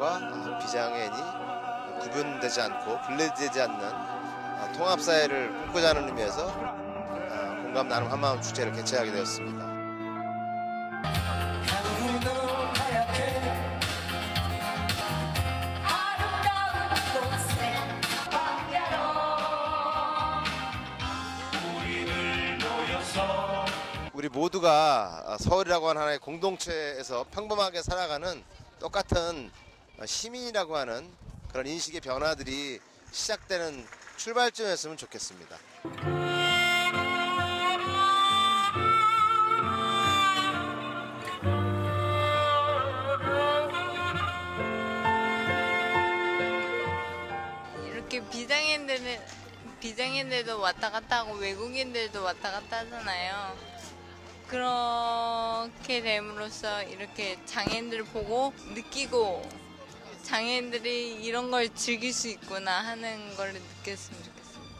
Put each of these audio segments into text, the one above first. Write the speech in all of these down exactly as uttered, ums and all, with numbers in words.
장애인과 비장애인이 구분되지 않고 분리되지 않는 통합사회를 꿈꾸자 하는 의미에서 공감 나눔 한마음 축제를 개최하게 되었습니다. 우리 모두가 서울이라고 하는 하나의 공동체에서 평범하게 살아가는 똑같은 시민이라고 하는 그런 인식의 변화들이 시작되는 출발점이었으면 좋겠습니다. 이렇게 비장애인들은 비장애인들도 왔다 갔다 하고 외국인들도 왔다 갔다 하잖아요. 그렇게 됨으로써 이렇게 장애인들을 보고 느끼고 장애인들이 이런 걸 즐길 수 있구나 하는 걸 느꼈으면 좋겠습니다.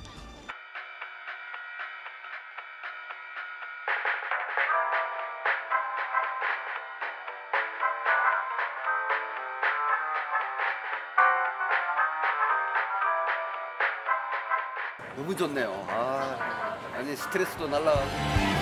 너무 좋네요. 아, 아니 스트레스도 날라가고.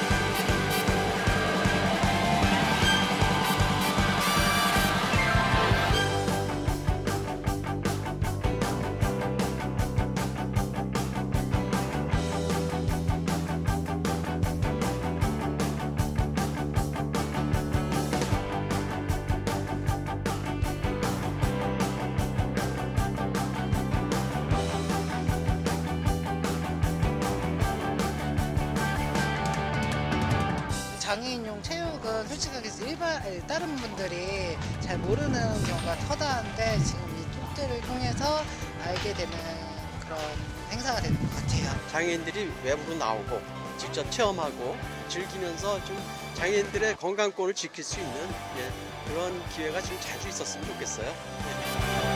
장애인용 체육은 솔직하게 일반 다른 분들이 잘 모르는 경우가 허다한데 지금 이 축제를 통해서 알게 되는 그런 행사가 되는 것 같아요. 장애인들이 외부로 나오고 직접 체험하고 즐기면서 좀 장애인들의 건강권을 지킬 수 있는 예, 그런 기회가 좀 자주 있었으면 좋겠어요. 예.